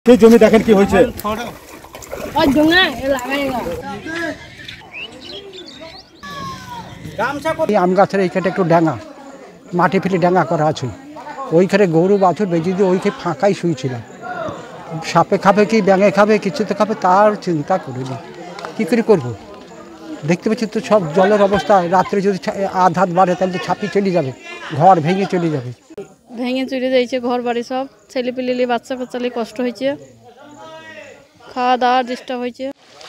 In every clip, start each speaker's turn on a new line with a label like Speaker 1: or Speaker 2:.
Speaker 1: সেই জমি দেখেন কি হয়েছে।
Speaker 2: আম গাছের এইখানে একটু ডাঙা মাটি ফেলে ডাঙা করা আছে, ওইখানে গরু বাছুর বেঁচে দিয়ে ওইখানে ফাঁকাই শুয়েছিলাম। সাপে খাবে কি ব্যাঙে খাবে কিছুতে খাবে তার চিন্তা করিনি, কী করে করবো। দেখতে পাচ্ছি তো সব জলের অবস্থা, রাত্রে যদি আধ হাত বাড়ে তাহলে তো ছাপিয়ে চলে যাবে, ঘর ভেঙে চলে যাবে।
Speaker 3: ভেঙে চলে যাইছে ঘর বাড়ি সব, ছেলে পেলে বাচ্চা কাচ্চালে কষ্ট হয়েছে, খাওয়া দাওয়ার ডিস্টার্ব হয়েছে।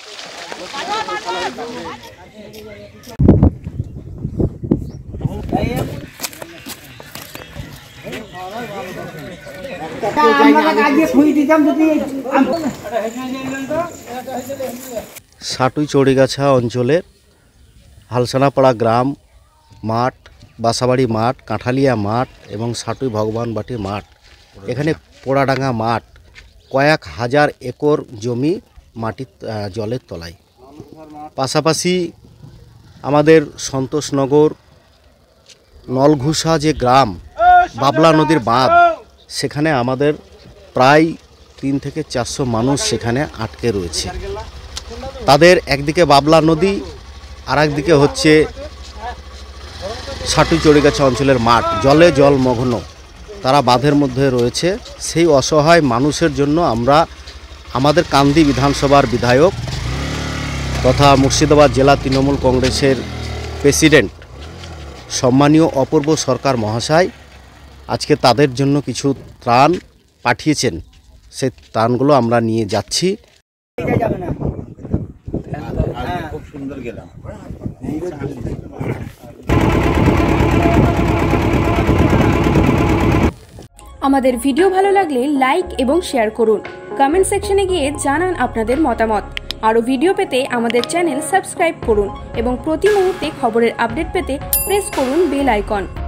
Speaker 4: সাটুই চড়িগাছা অঞ্চলের হালসানাপাড়া গ্রাম মাঠ, বাসাবাড়ি মাঠ, কাঁঠালিয়া মাঠ এবং সাটুই ভগবানবাটি মাঠ, এখানে পোড়াডাঙ্গা মাঠ, কয়েক হাজার একর জমি মাটির জলের তলায়। পাশাপাশি আমাদের সন্তোষনগর নলঘুষা যে গ্রাম, বাবলা নদীর বাঁধ, সেখানে আমাদের প্রায় 3 থেকে 400 মানুষ সেখানে আটকে রয়েছে। তাদের একদিকে বাবলা নদী, আর একদিকে হচ্ছে সাটুই চড়িগাছা অঞ্চলের মাঠ, জলে জলমগ্ন, তারা বাঁধের মধ্যে রয়েছে। সেই অসহায় মানুষের জন্য আমরা আমাদের কান্দি বিধানসভার বিধায়ক তথা মুর্শিদাবাদ জেলা তৃণমূল কংগ্রেসের প্রেসিডেন্ট সম্মানীয় অপূর্ব সরকার মহাশয় আজকে তাদের জন্য কিছু ত্রাণ পাঠিয়েছেন, সেই ত্রাণগুলো আমরা নিয়ে যাচ্ছি।
Speaker 1: খুব সুন্দর গেলাম।
Speaker 5: আমাদের ভিডিও ভালো লাগলে লাইক এবং শেয়ার করুন, কমেন্ট সেকশনে গিয়ে জানান আপনাদের মতামত। আরও ভিডিও পেতে আমাদের চ্যানেল সাবস্ক্রাইব করুন এবং প্রতি মুহূর্তে খবরের আপডেট পেতে প্রেস করুন বেল আইকন।